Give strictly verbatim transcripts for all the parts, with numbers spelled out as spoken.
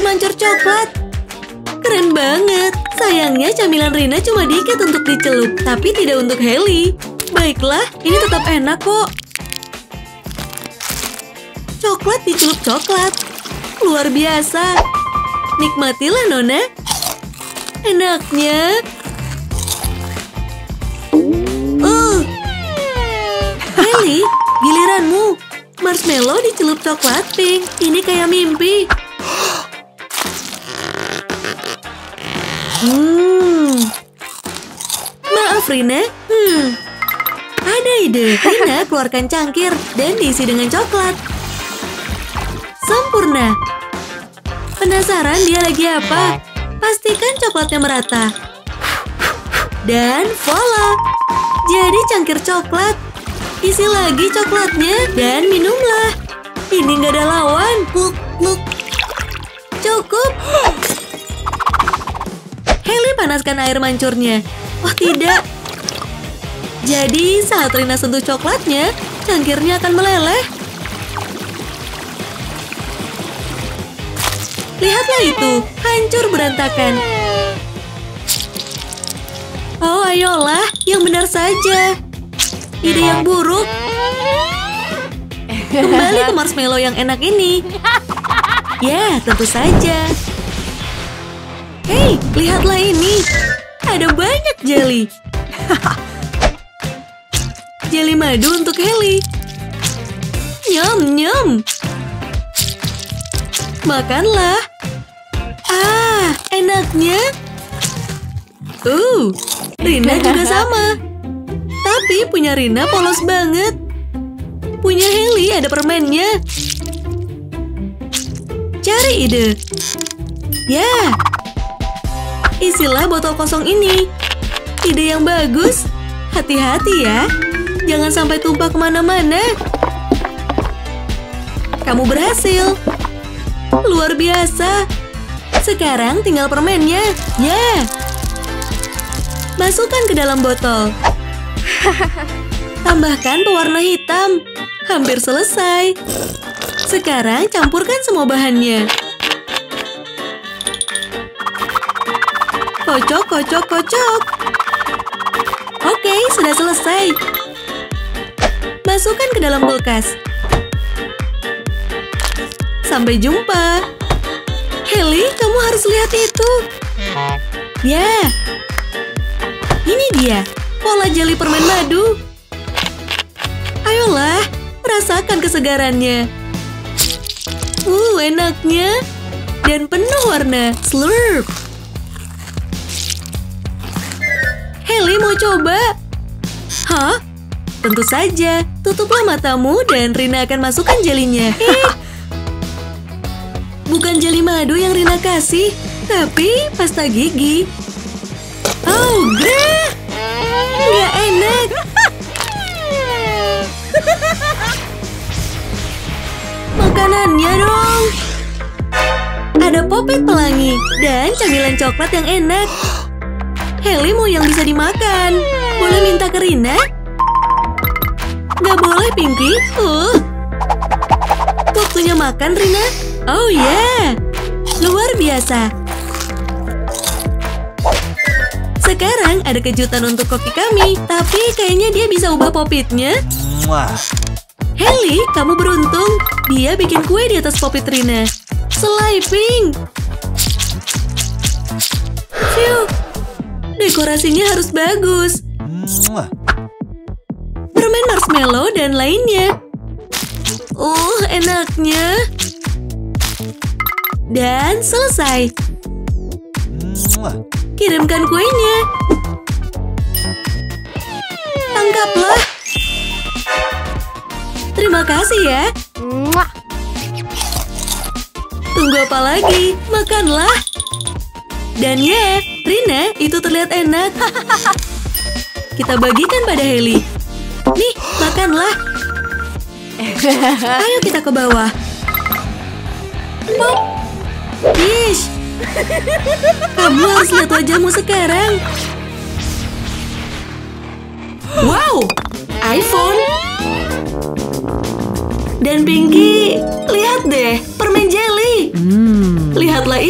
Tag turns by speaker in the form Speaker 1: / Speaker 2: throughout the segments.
Speaker 1: mancur coklat. Keren banget. Sayangnya camilan Rina cuma dikit untuk dicelup, tapi tidak untuk Hailey. Baiklah, ini tetap enak kok. Coklat dicelup coklat. Luar biasa. Nikmatilah, Nona. Enaknya. Uh. Hailey, giliranmu. Marshmallow dicelup coklat pink. Ini kayak mimpi. Hmm. Maaf, Rina. Hmm. Ada ide. Rina keluarkan cangkir dan diisi dengan coklat. Sempurna. Penasaran dia lagi apa? Pastikan coklatnya merata. Dan voila. Jadi cangkir coklat. Isi lagi coklatnya dan minumlah. Ini nggak ada lawan. Luk, luk. Cukup. Hailey panaskan air mancurnya. Oh tidak. Jadi saat Rina sentuh coklatnya, cangkirnya akan meleleh. Lihatlah itu, hancur berantakan. Oh ayolah, yang benar saja. Ide yang buruk. Kembali ke marshmallow yang enak ini. Ya, tentu saja. Hei, lihatlah ini. Ada banyak jelly. Jelly madu untuk Hailey. Nyam, nyam. Makanlah. Ah, enaknya. Uh, Rina juga sama. Tapi punya Rina polos banget. Punya Hailey ada permennya. Cari ide. Ya. Isilah botol kosong ini. Ide yang bagus. Hati-hati ya. Jangan sampai tumpah kemana-mana. Kamu berhasil. Luar biasa. Sekarang tinggal permennya. Ya. Masukkan ke dalam botol. Tambahkan pewarna hitam. Hampir selesai. Sekarang campurkan semua bahannya. Kocok, kocok, kocok. Oke, sudah selesai. Masukkan ke dalam kulkas. Sampai jumpa. Hailey, kamu harus lihat itu. Ya. Ini dia, pola jelly permen madu. Ayolah, rasakan kesegarannya. Uh, enaknya. Dan penuh warna. Slurp. Hailey mau coba? Hah? Tentu saja. Tutuplah matamu dan Rina akan masukkan jelinya. Eh. Bukan jeli madu yang Rina kasih, tapi pasta gigi. Oh, gah! Nggak enak. Makanannya dong. Ada popet pelangi dan camilan coklat yang enak. Hailey mau yang bisa dimakan. Boleh minta ke Rina? Nggak boleh, Pinky. Uh. Waktunya makan, Rina. Oh ya, yeah. Luar biasa. Sekarang ada kejutan untuk koki kami, tapi kayaknya dia bisa ubah popitnya. Hailey, kamu beruntung. Dia bikin kue di atas popit Rina. Sliping. Phew. Dekorasinya harus bagus. Permen marshmallow dan lainnya. Uh, enaknya. Dan selesai. Kirimkan kuenya. Tangkaplah. Terima kasih ya. Tunggu apa lagi? Makanlah. Dan ya, Rina, itu terlihat enak. Kita bagikan pada Hailey. Nih, makanlah. Ayo kita ke bawah. Pop. Yesh. Kamu harus lihat wajahmu sekarang. Wow, iPhone. Dan Pinky, lihat deh, permen jelly. Hmm. Lihatlah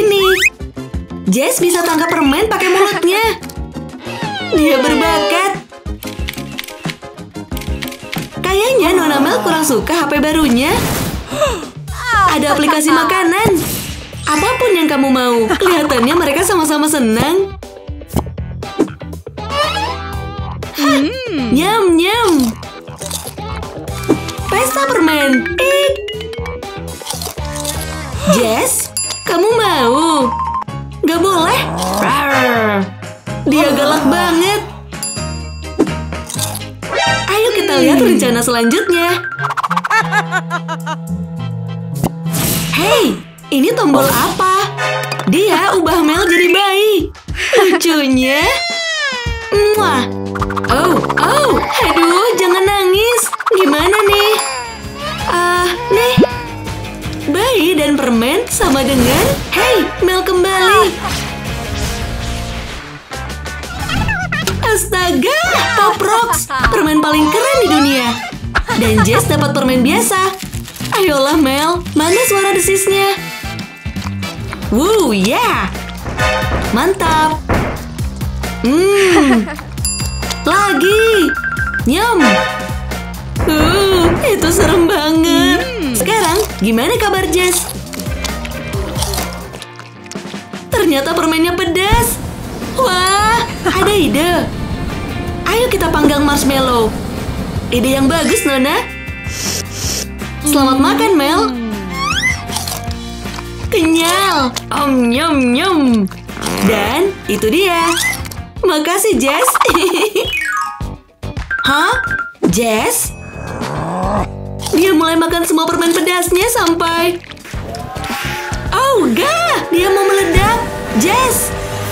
Speaker 1: Jess bisa tangkap permen pakai mulutnya. Dia berbakat. Kayaknya Nona Mel kurang suka H P barunya. Ada aplikasi makanan. Apapun yang kamu mau. Kelihatannya mereka sama-sama senang. Hmm. Nyam, nyam. Pesta permen. Ik. Jess, kamu mau? Gak boleh. Rawr. Dia galak banget. Ayo kita lihat rencana selanjutnya. Hei, ini tombol apa? Dia ubah Mel jadi bayi. Lucunya. Mwah. Oh, oh, aduh, jangan nangis. Gimana nih? Ah, uh, nih. Bayi dan permen sama dengan... Hei, Mel kembali. Astaga, Pop Rocks, permen paling keren di dunia. Dan Jess dapat permen biasa. Ayolah Mel, mana suara desisnya? Wuh, ya. Yeah. Mantap. Hmm. Lagi. Nyam. Uh, itu serem banget. Sekarang, gimana kabar Jess? Ternyata permennya pedas. Wah, ada ide. Ayo kita panggang marshmallow. Ide yang bagus, Nona. Selamat makan, Mel. Kenyal. Om, nyom, nyom. Dan itu dia. Makasih, Jess. Hah? Jess? Dia mulai makan semua permen pedasnya sampai... Oh, gah! Dia mau meledak. Jess!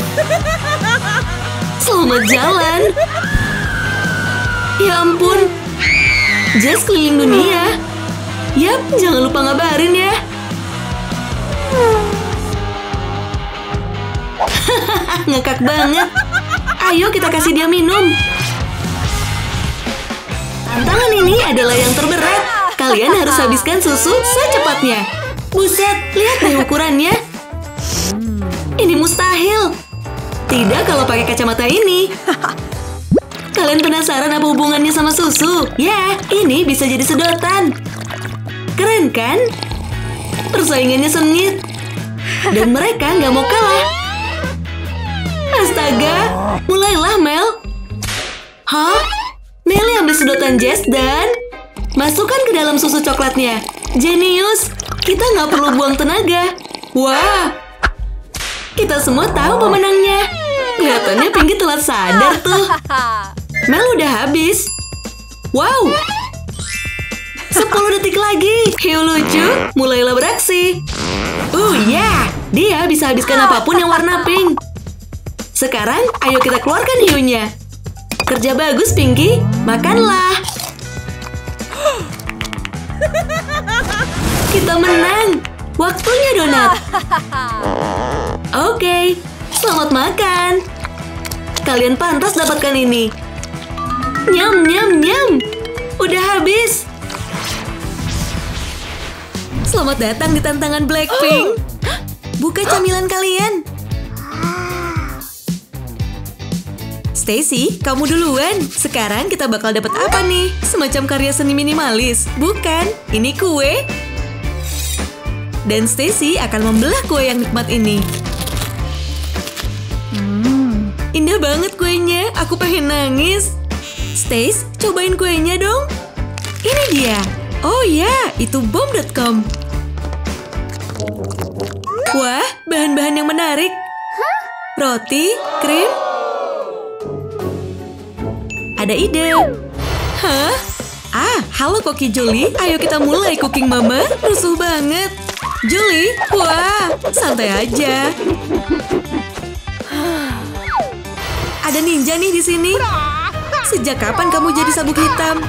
Speaker 1: Selamat jalan. Ya ampun. Jess keliling dunia. Yap, jangan lupa ngabarin ya. Ngekak banget. Ayo kita kasih dia minum. Tantangan ini adalah yang terberat. Kalian harus habiskan susu secepatnya. Buset, lihat deh ukurannya. Ini mustahil. Tidak kalau pakai kacamata ini. Kalian penasaran apa hubungannya sama susu? Ya, ini bisa jadi sedotan. Keren kan? Persaingannya sengit. Dan mereka nggak mau kalah. Astaga, mulailah Mel. Hah? Melly ambil sedotan Jess dan masukkan ke dalam susu coklatnya. Jenius, kita nggak perlu buang tenaga. Wah, kita semua tahu pemenangnya. Kelihatannya Pinky telat sadar tuh. Mel udah habis. Wow, sepuluh detik lagi. Hiu lucu, mulailah beraksi. Uh ya, yeah. Dia bisa habiskan apapun yang warna pink. Sekarang, ayo kita keluarkan hiunya. Kerja bagus, Pinky. Makanlah. Kita menang. Waktunya donat. Oke, okay. Selamat makan. Kalian pantas dapatkan ini. Nyam, nyam, nyam. Udah habis. Selamat datang di tantangan Blackpink. Buka camilan kalian. Stacy, kamu duluan. Sekarang kita bakal dapat apa nih? Semacam karya seni minimalis. Bukan, ini kue. Dan Stacy akan membelah kue yang nikmat ini. Hmm, indah banget kuenya. Aku pengen nangis. Stacy, cobain kuenya dong. Ini dia. Oh ya, itu bom dot com. Wah, bahan-bahan yang menarik. Roti, krim. Ada ide. Hah? Ah, halo Koki Julie. Ayo kita mulai cooking mama. Rusuh banget. Julie, wah, santai aja. Ada ninja nih di sini. Sejak kapan kamu jadi sabuk hitam?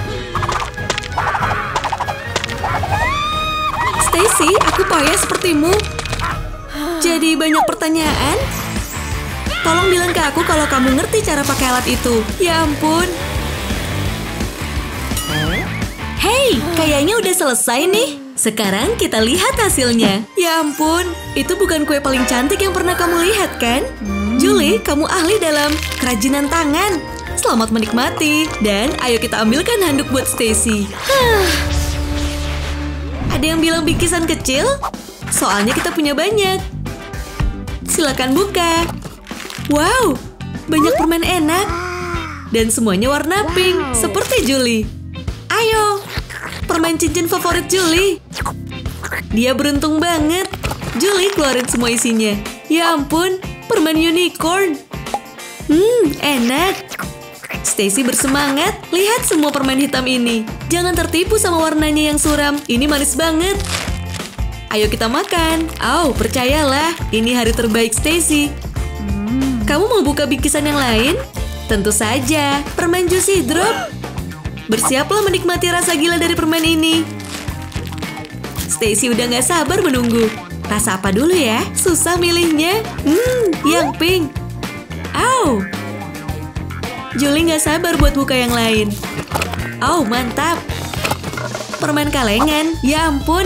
Speaker 1: Stacy, aku payah sepertimu. Jadi banyak pertanyaan. Tolong bilang ke aku kalau kamu ngerti cara pakai alat itu. Ya ampun. Hey, kayaknya udah selesai nih. Sekarang kita lihat hasilnya. Ya ampun, itu bukan kue paling cantik yang pernah kamu lihat kan? Julie, kamu ahli dalam kerajinan tangan. Selamat menikmati. Dan ayo kita ambilkan handuk buat Stacy. Huh. Ada yang bilang bingkisan kecil? Soalnya kita punya banyak. Silakan buka. Wow, banyak permen enak. Dan semuanya warna pink, seperti Julie. Ayo, permen cincin favorit Julie. Dia beruntung banget. Julie keluarin semua isinya. Ya ampun, permen unicorn. Hmm, enak. Stacy bersemangat. Lihat semua permen hitam ini. Jangan tertipu sama warnanya yang suram. Ini manis banget. Ayo kita makan. Oh, percayalah, ini hari terbaik Stacy. Hmm. Kamu mau buka bingkisan yang lain? Tentu saja, permen juicy drop. Bersiaplah menikmati rasa gila dari permen ini. Stacy udah gak sabar menunggu. Rasa apa dulu ya? Susah milihnya. Hmm, yang pink. Au. Julie gak sabar buat buka yang lain. Oh, mantap. Permen kalengan. Ya ampun.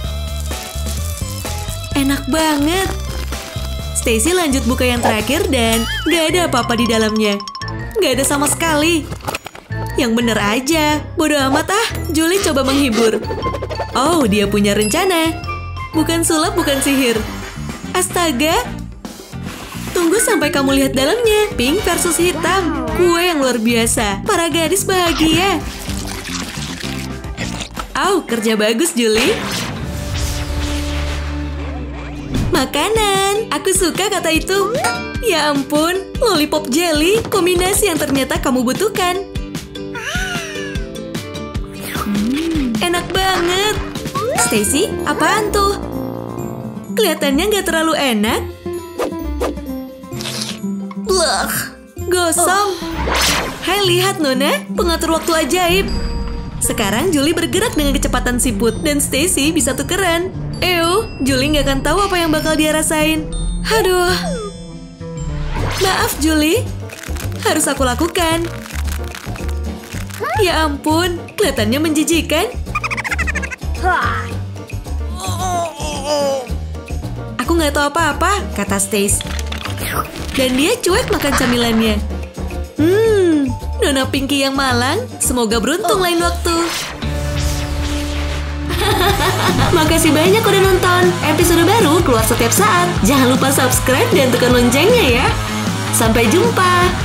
Speaker 1: Enak banget. Stacy lanjut buka yang terakhir dan gak ada apa-apa di dalamnya. Gak ada sama sekali. Yang bener aja. Bodoh amat ah. Julie coba menghibur. Oh, dia punya rencana. Bukan sulap, bukan sihir. Astaga. Tunggu sampai kamu lihat dalamnya. Pink versus hitam. Kue yang luar biasa. Para gadis bahagia. Oh, kerja bagus, Julie. Makanan. Aku suka kata itu. Ya ampun, lollipop jelly. Kombinasi yang ternyata kamu butuhkan. Hmm, enak banget. Stacy, apaan tuh? Kelihatannya nggak terlalu enak. Blech, gosong. Hai, lihat Nona, pengatur waktu ajaib. Sekarang Julie bergerak dengan kecepatan siput dan Stacy bisa tukeran. Ew, Julie nggak akan tahu apa yang bakal dia rasain. Aduh. Maaf Julie, harus aku lakukan. Ya ampun, kelihatannya menjijikan. Aku nggak tahu apa-apa, kata Stace. Dan dia cuek makan camilannya. Hmm, Nona Pinky yang malang, semoga beruntung lain waktu. Makasih banyak udah nonton. Episode baru keluar setiap saat. Jangan lupa subscribe dan tekan loncengnya ya. Sampai jumpa.